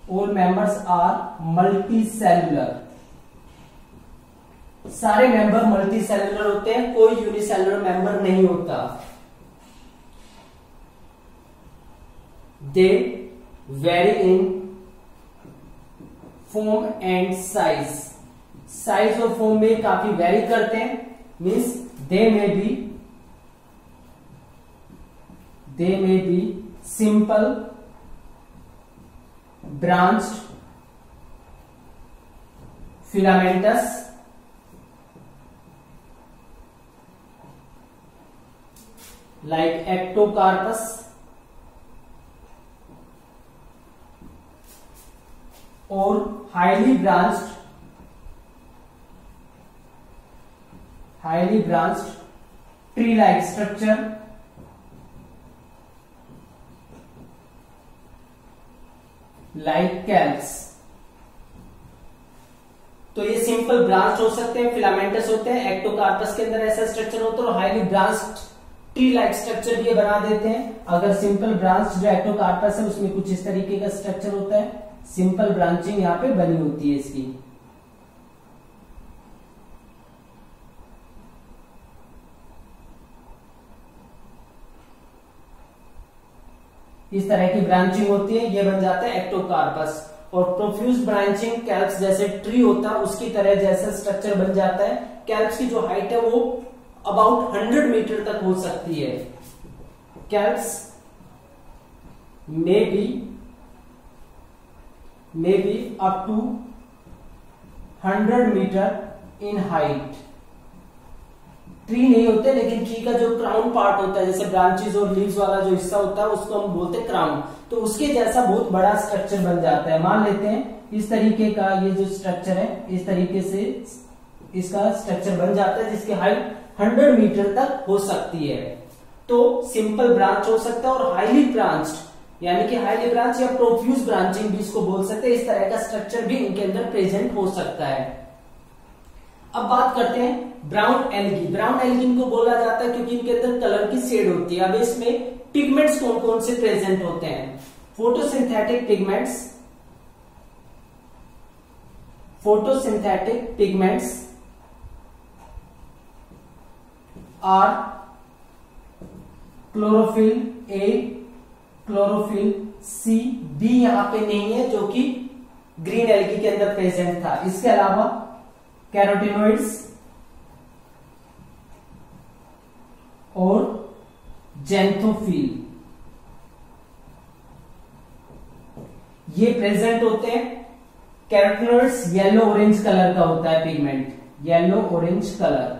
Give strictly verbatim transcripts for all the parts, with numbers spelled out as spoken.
All members are multi cellular, सारे member multi cellular होते हैं, कोई यूनिसेलुलर मेंबर नहीं होता। They vary in form and size, size और फॉर्म में काफी वेरी करते हैं। Means they may be they may be simple, branched, filamentous, like ectocarpus, or highly branched highly branched tree like structure like kelps. तो ये simple branch हो सकते हैं, फिलामेंटस होते हैं, एक्टोकार्पस के अंदर ऐसा स्ट्रक्चर होता है, और highly branched tree like structure भी बना देते हैं। अगर सिंपल ब्रांच जो एक्टोकार्पस है उसमें कुछ इस तरीके का स्ट्रक्चर होता है, सिंपल ब्रांचिंग यहां पे बनी होती है इसकी। इस तरह की ब्रांचिंग होती है, ये बन जाता है एक्टोकार्पस। और प्रोफ्यूज ब्रांचिंग कैल्प्स जैसे ट्री होता है उसकी तरह जैसा स्ट्रक्चर बन जाता है। कैल्प्स की जो हाइट है वो अबाउट हंड्रेड मीटर तक हो सकती है। Kelps may be may be up to hundred metre in height. Tree नहीं होते, लेकिन ट्री का जो क्राउन पार्ट होता है, जैसे ब्रांचेस और लीव्स वाला जो हिस्सा होता है उसको हम बोलते हैं क्राउन, तो उसके जैसा बहुत बड़ा स्ट्रक्चर बन जाता है। मान लेते हैं इस तरीके का ये जो स्ट्रक्चर है, इस तरीके से इसका स्ट्रक्चर बन जाता है जिसकी हाइट हंड्रेड मीटर तक हो सकती है। तो सिंपल ब्रांच हो सकता है, और हाईली ब्रांच्ड यानी कि हाईली ब्रांच या प्रोफ्यूज ब्रांचिंग भी इसको बोल सकते हैं। इस तरह का स्ट्रक्चर भी इनके अंदर प्रेजेंट हो सकता है। अब बात करते हैं ब्राउन एल्गी। ब्राउन एल्गी इनको बोला जाता है क्योंकि इनके अंदर कलर की शेड होती है। अब इसमें पिगमेंट्स कौन कौन से प्रेजेंट होते हैं? Photosynthetic pigments photosynthetic pigments are chlorophyll a, chlorophyll c, b यहां पे नहीं है जो कि ग्रीन एल्गी के अंदर प्रेजेंट था। इसके अलावा कैरोटिनोइड्स और जेंथोफिल ये प्रेजेंट होते हैं। कैरोटिनोइड्स येलो ऑरेंज कलर का होता है pigment, yellow orange colour.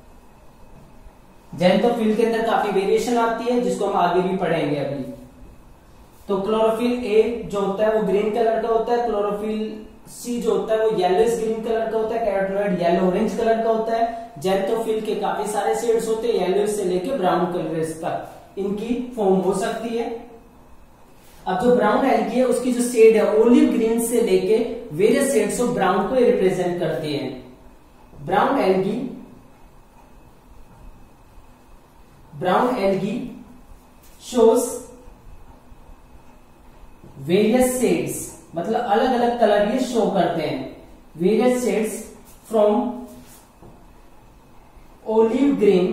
Xanthophyll के अंदर काफी वेरिएशन आती है जिसको हम आगे भी पढ़ेंगे अभी। तो क्लोरोफिल ए जो होता है वो ग्रीन कलर का होता है, क्लोरोफिल सी जो होता है वो येलोइश ग्रीन कलर का होता है, कैरोटिनॉइड येलो ऑरेंज कलर का होता है। जेंथोफिल के काफी सारे शेड्स होते हैं, येलोइश से लेके ब्राउन कलर तक इनकी फॉर्म हो सकती है। अब जो ब्राउन एल्गी है उसकी जो शेड है ओलिव ग्रीन से लेके वेरियस शेड्स ऑफ ब्राउन को रिप्रेजेंट करती है। Brown algae brown algae shows various shades, मतलब अलग अलग कलर ये शो करते हैं। Various shades from olive green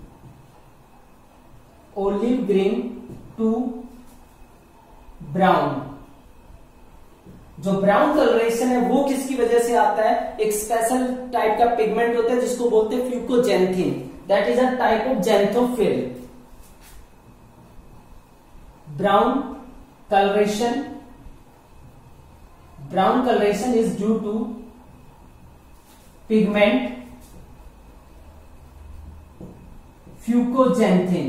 olive green to brown. जो ब्राउन कलरेशन है वो किसकी वजह से आता है? एक स्पेशल टाइप का पिगमेंट होता है जिसको बोलते हैं fucoxanthin, that is a type of xanthophyll. Brown coloration brown coloration is due to pigment fucoxanthin.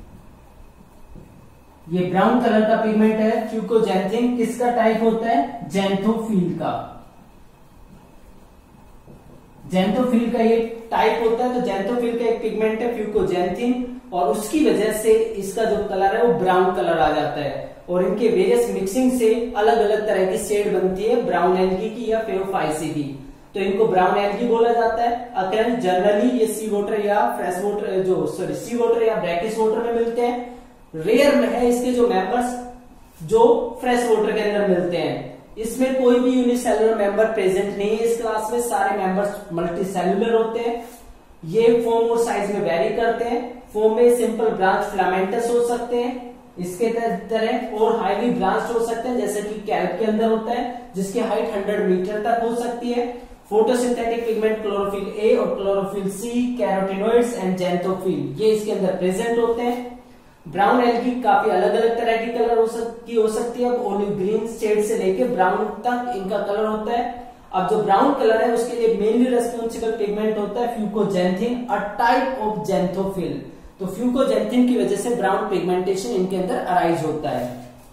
ये ब्राउन कलर का पिगमेंट है फ्यूकोजेंथिन, किसका टाइप होता है? जेंथोफिल का। जेंथोफिल का ये टाइप होता है, तो जेंथोफिल का एक पिगमेंट है फ्यूकोजेंथिन, और उसकी वजह से इसका जो कलर है वो ब्राउन कलर आ जाता है। और इनके वेरियस मिक्सिंग से अलग अलग तरह की शेड बनती है ब्राउन एल्गी की या फेओफाइसी की, तो इनको ब्राउन एल्गी बोला जाता है। अकरेंस जनरली ये सी वाटर या फ्रेश वाटर जो सॉरी सी वाटर या ब्रैकिश वाटर में मिलते हैं। रेयर में है इसके जो मेंबर्स जो फ्रेश वाटर के अंदर मिलते हैं। इसमें कोई भी यूनिसेलुलर मेंबर प्रेजेंट नहीं है इस क्लास में, सारे मेंबर्स मल्टीसेलुलर होते हैं। ये फॉर्म और साइज में वेरी करते हैं। फॉर्म में सिंपल ब्रांच फिलामेंटस हो सकते हैं इसके तरह, और हाईली ब्रांच हो सकते हैं जैसे कि कैल्प के अंदर होता है जिसकी हाइट हंड्रेड मीटर तक हो सकती है। फोटोसिंथेटिक पिगमेंट क्लोरोफिल ए और chlorophyll c, carotenoids and xanthophyll, ये इसके अंदर प्रेजेंट होते हैं। ब्राउन एल्गी काफी अलग अलग तरह की कलर हो सकती हो सकती है। ओलिव ग्रीन शेड से लेके ब्राउन तक इनका कलर होता है। अब जो ब्राउन कलर है उसके लिए मेनली रेस्पॉन्सिबल पिगमेंट होता है fucoxanthin, a type of xanthophyll. तो फ्यूकोजेंथिन की वजह से ब्राउन पिगमेंटेशन इनके अंदर अराइज होता है।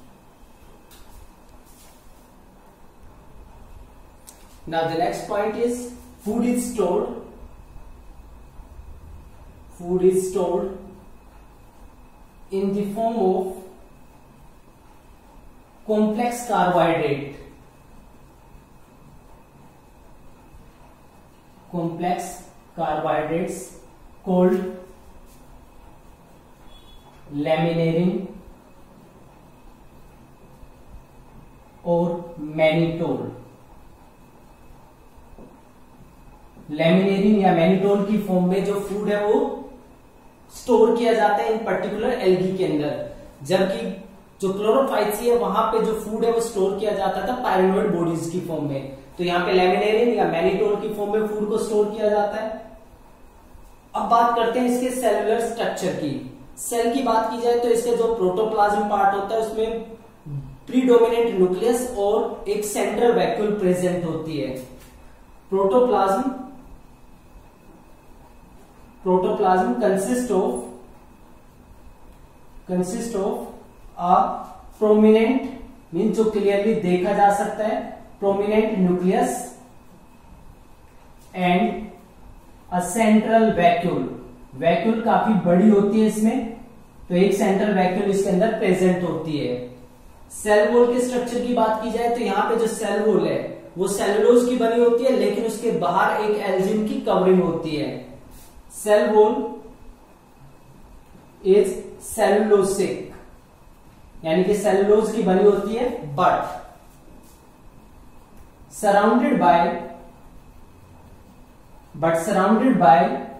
Now the next point is food is stored. Food is stored in the form of complex carbohydrate. Complex carbohydrates called laminarin और मैनिटोल। लेमिनेरिन या मैनिटोल की फॉर्म में जो फूड है वो स्टोर किया जाता है इन पर्टिकुलर एल्गी के अंदर, जबकि जो क्लोरोफाइसी है वहां पे जो फूड है वो स्टोर किया जाता था पायरिनोइड बॉडीज की फॉर्म में। तो यहाँ पे लेमिनेरिन या मैनिटोल की फॉर्म में फूड को स्टोर किया जाता है। अब बात करते हैं इसके सेलुलर स्ट्रक्चर की। सेल की बात की जाए तो इसके जो प्रोटोप्लाज्म पार्ट होता है उसमें प्रीडोमिनेंट न्यूक्लियस और एक सेंट्रल वैक्यूल प्रेजेंट होती है। Protoplasm protoplasm consist of consist of a prominent, mean जो क्लियरली देखा जा सकता है, prominent nucleus and a central vacuole. Vacuole काफी बड़ी होती है इसमें, तो एक सेंट्रल वैक्यूल इसके अंदर प्रेजेंट होती है। सेल वॉल के स्ट्रक्चर की बात की जाए तो यहाँ पे जो सेल वॉल है वो सेलुलोज की बनी होती है, लेकिन उसके बाहर एक एल्जिन की कवरिंग होती है। सेल वॉल इज सेलुलोसिक, यानी कि सेलुलोज की बनी होती है, but surrounded by but surrounded by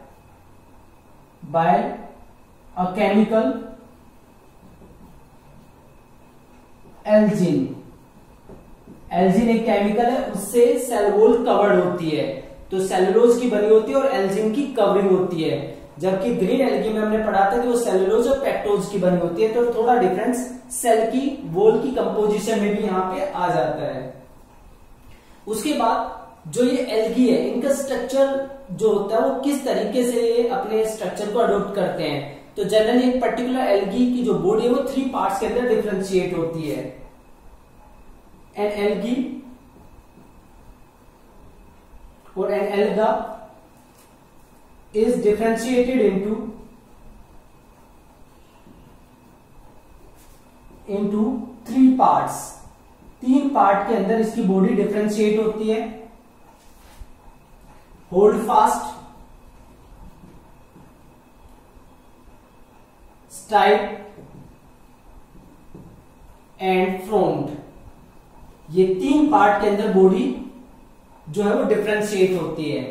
by a chemical algin. Algin एक केमिकल है, उससे सेल वॉल कवर्ड होती है। तो सेलुलोज की बनी होती है और एल्जिन की कवरिंग होती है, जबकि ग्रीन एल्गी में हमने पढ़ा था कि वो सेलुलोज और पेक्टोज की बनी होती है। तो थोड़ा डिफरेंस सेल की वॉल की कंपोजिशन में भी यहां पे आ जाता है। उसके बाद जो ये एल्गी है इनका स्ट्रक्चर जो होता है वो किस तरीके से ये अपने स्ट्रक्चर को अडोप्ट करते हैं। तो जनरली एक पर्टिकुलर एल्गी की जो बॉडी है वो थ्री पार्ट्स के अंदर डिफरेंशिएट होती है। एन एल्गी और an alga is differentiated into into three parts. तीन पार्ट के अंदर इसकी बॉडी डिफरेंशिएट होती है। Holdfast, stipe and frond, ये तीन पार्ट के अंदर बॉडी जो है वो डिफरेंशिएट होती है।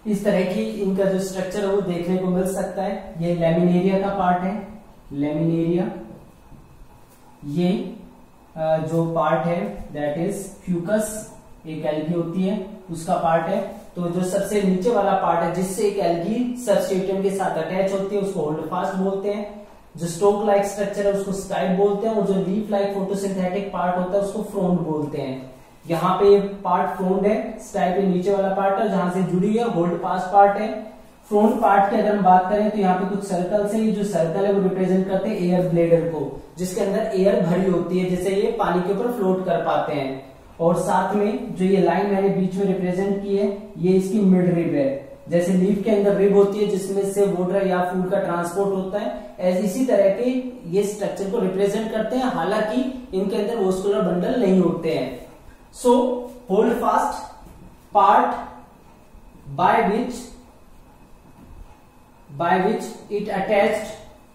इस तरह की इनका जो स्ट्रक्चर है वो देखने को मिल सकता है। ये लैमिनेरिया का पार्ट है, लैमिनेरिया। ये जो पार्ट है दैट इज फ्यूकस, एक एल्गी होती है उसका पार्ट है। तो जो सबसे नीचे वाला पार्ट है जिससे एक एल्गी सबस्ट्रेटम के साथ अटैच होती है उसको होल्ड फास्ट बोलते हैं। जो स्टोक लाइक स्ट्रक्चर है उसको स्टाइप बोलते हैं, और जो लीफ लाइक फोटोसिंथेटिक पार्ट होता है उसको फ्रोंड बोलते हैं। यहाँ पे ये पार्ट फ्रोंड है, स्टाइप ये नीचे वाला पार्ट है जहां से जुड़ी है, होल्ड फास्ट पार्ट है। फ्रोंड पार्ट की अगर हम बात करें तो यहाँ पे कुछ सर्कल्स हैं, जो सर्कल है वो रिप्रेजेंट करते हैं एयर ब्लेडर को, जिसके अंदर एयर भरी होती है जिससे ये पानी के ऊपर फ्लोट कर पाते हैं। और साथ में जो ये लाइन मैंने बीच में रिप्रेजेंट की है ये इसकी मिड रिब है। जैसे लीफ के अंदर रिब होती है जिसमें से वाटर या फूड का ट्रांसपोर्ट होता है, ऐसे इसी तरह के ये स्ट्रक्चर को रिप्रेजेंट करते हैं, हालांकि इनके अंदर वॉस्कुलर बंडल नहीं होते हैं। So holdfast part by which by which it attached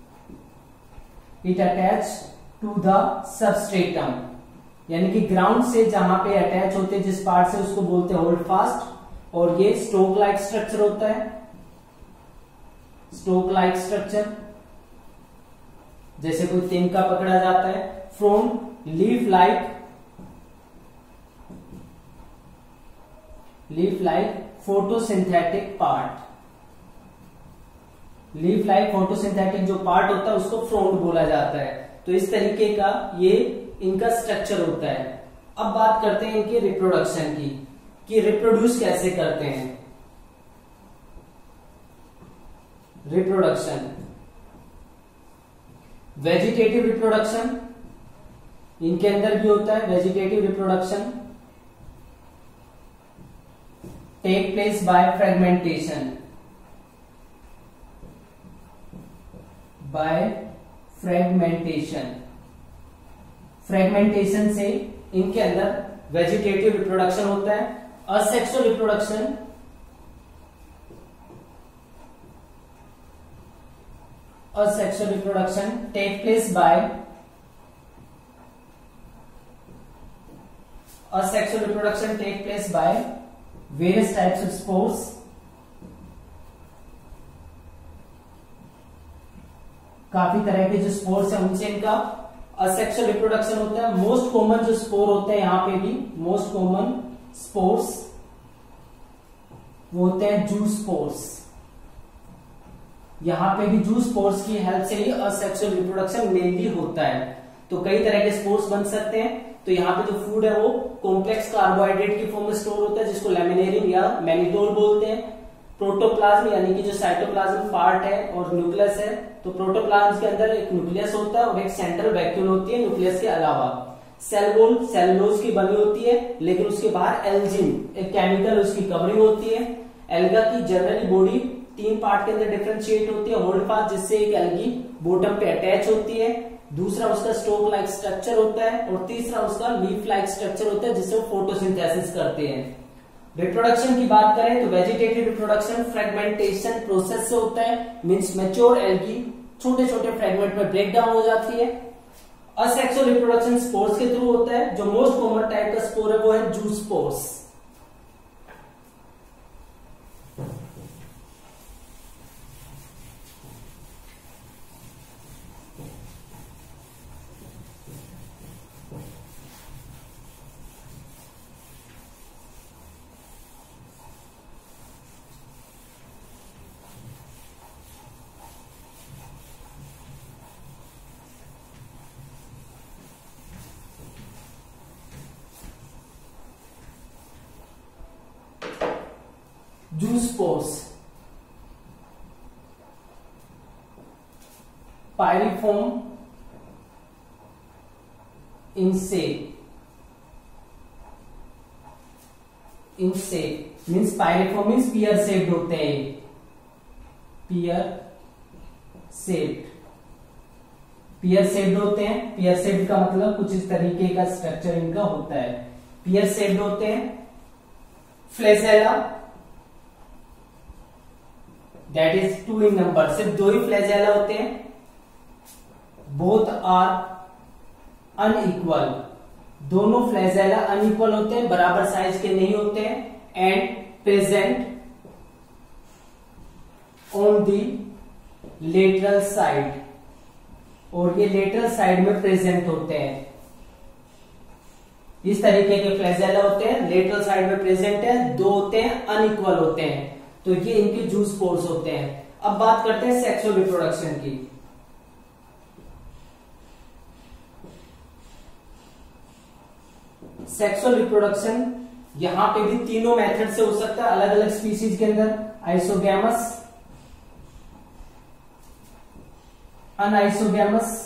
it attach to the substratum, यानी कि ग्राउंड से जहां पे अटैच होते हैं जिस पार्ट से उसको बोलते हैं होल्ड फास्ट। और ये स्टोक लाइक स्ट्रक्चर होता है, स्टोक लाइक स्ट्रक्चर, जैसे कोई तिनका पकड़ा जाता है। From leaf like leaf like photosynthetic part, leaf like photosynthetic जो पार्ट होता है उसको फ्रोंड बोला जाता है। तो इस तरीके का ये इनका स्ट्रक्चर होता है। अब बात करते हैं इनके रिप्रोडक्शन की, कि रिप्रोड्यूस कैसे करते हैं। रिप्रोडक्शन, वेजिटेटिव रिप्रोडक्शन इनके अंदर भी होता है। Vegetative reproduction take place by fragmentation, by fragmentation fragmentation से इनके अंदर वेजिटेटिव रिप्रोडक्शन होता है। Asexual reproduction asexual reproduction take place by asexual reproduction take place by various types of spores, काफी तरह के जो स्पोर्स है उनसे इनका असेक्सुअल रिप्रोडक्शन होता है। मोस्ट कॉमन जो स्पोर होते हैं यहां पे भी मोस्ट कॉमन स्पोर्स वो होते हैं जू स्पोर्स। यहां पे भी जू स्पोर्स की हेल्प से ही असेक्सुअल रिप्रोडक्शन मेनली होता है। तो कई तरह के स्पोर्स बन सकते हैं। तो यहाँ पे जो फूड है वो कॉम्प्लेक्स कार्बोहाइड्रेट की फॉर्म में स्टोर होता है जिसको लैमिनेरियम या मैनिटोल बोलते हैं। प्रोटोप्लाज्म यानी कि जो साइटोप्लाज्म पार्ट है और न्यूक्लियस है, तो प्रोटोप्लाज्म के अंदर एक न्यूक्लियस होता है और एक सेंट्रल वैक्यूल होती है न्यूक्लियस के अलावा। सेल वॉल सेलुलोज की बनी होती है, लेकिन उसके बाहर एल्जिन एक केमिकल उसकी कवरिंग होती है। एल्गा की जनरली बॉडी तीन पार्ट के अंदर डिफरेंशिएट होती है। होल्ड फास्ट जिससे एक एल्गी बॉटम पे अटैच होती है, दूसरा उसका स्टोक लाइक स्ट्रक्चर होता है और तीसरा उसका लीफ लाइक स्ट्रक्चर होता है जिससे वो फोटोसिंथेसिस करते हैं। रिप्रोडक्शन की बात करें तो वेजिटेटिव रिप्रोडक्शन फ्रेगमेंटेशन प्रोसेस से होता है, मींस मैच्योर एल्गी छोटे छोटे फ्रेगमेंट में ब्रेक डाउन हो जाती है। असेक्सुअल रिप्रोडक्शन स्पोर्स के थ्रू होता है। जो मोस्ट कॉमन टाइप का स्पोर है वो है zoospores. Zoospores pyriform in shape in shape means pyriform means pear shaped होते हैं। पियर शेप्ड पियर शेप्ड होते हैं। पियर शेप्ड का मतलब कुछ इस तरीके का स्ट्रक्चर इनका होता है। पियर शेप्ड होते हैं। Flagella that is two in number, सिर्फ दो ही फ्लैजेला होते हैं। बोथ आर अनइक्वल, दोनों फ्लैजेला अनइक्वल होते हैं, बराबर साइज के नहीं होते हैं। And present on the lateral side, और ये लेटरल साइड में प्रेजेंट होते हैं। इस तरीके के फ्लैजेला होते हैं, लेटरल साइड में प्रेजेंट है, दो होते हैं, अनइक्वल होते हैं, तो ये इनके जूस पोर्स होते हैं। अब बात करते हैं सेक्सुअल रिप्रोडक्शन की। सेक्सुअल रिप्रोडक्शन यहां पे भी तीनों मेथड से हो सकता है अलग अलग स्पीसीज के अंदर, आइसोगैमस, अनआइसोगैमस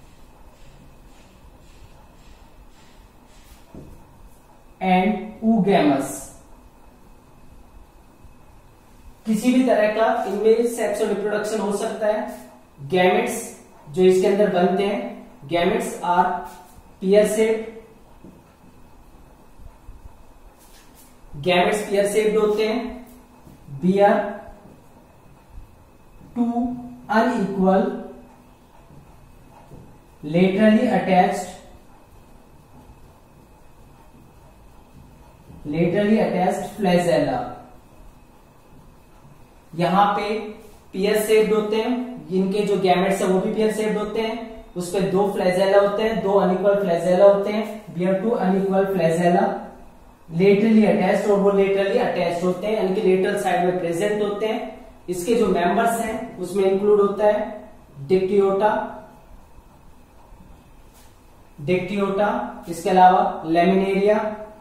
एंड ऊगैमस। किसी भी तरह का इनमें सेक्सुअल रिप्रोडक्शन हो सकता है। गैमेट्स जो इसके अंदर बनते हैं, gametes are pear shaped, gametes pear shaped होते हैं, bear two unequal laterally attached laterally attached flagella. यहां पे पियर शेप्ड होते हैं, इनके जो गैमेट्स है वो भी पियर शेप्ड होते हैं, उस पे दो फ्लैजेला होते हैं, दो अनइक्वल फ्लैजेला होते हैं, bear two unequal flagella, laterally attached, और वो लेटरली अटैच्ड होते हैं यानी कि लेटरल साइड में प्रेजेंट होते हैं। इसके जो मेंबर्स हैं उसमें इंक्लूड होता है डिक्टियोटा, डिक्टियोटा, इसके अलावा लेमिनेरिया,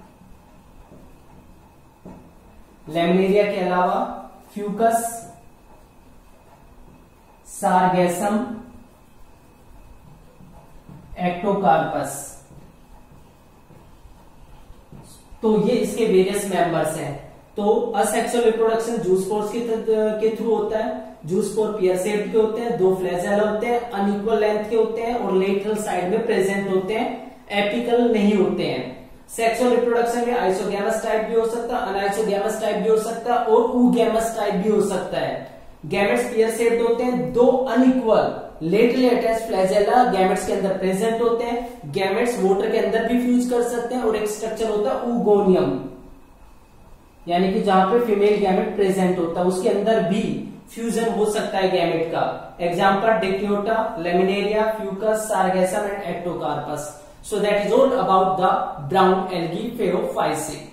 लेमिनेरिया के अलावा फ्यूकस, सारगैसम, एक्टोकार्पस। तो ये इसके वेरियस मेंबर्स हैं। तो असेक्सुअल रिप्रोडक्शन जूस पोर्स के थ्रू होता है। जूस पोर पियर शेप्ड के होते हैं, दो फ्लैजेला होते हैं, अनइक्वल लेंथ के होते हैं और लेटरल साइड में प्रेजेंट होते हैं, एपिकल नहीं होते हैं। सेक्सुअल रिप्रोडक्शन में आइसोगैमस टाइप भी हो सकता है, अनआइसोगैमस टाइप भी हो सकता है और ऊगैमस टाइप भी हो सकता है। गैमेट्स पियर शेप्ड होते हैं, दो unequal laterally attached flagella gametes के अंदर प्रेजेंट होते हैं। गैमेट्स वोटर के अंदर भी फ्यूज कर सकते हैं और एक स्ट्रक्चर होता है ऊगोनियम, यानी कि जहां पे फीमेल गैमेट प्रेजेंट होता है उसके अंदर भी फ्यूजन हो सकता है गैमेट का। Example Dictyota, Laminaria, Fucus, Sargassum and Ectocarpus. So that is all about the brown algae phaeophyceae.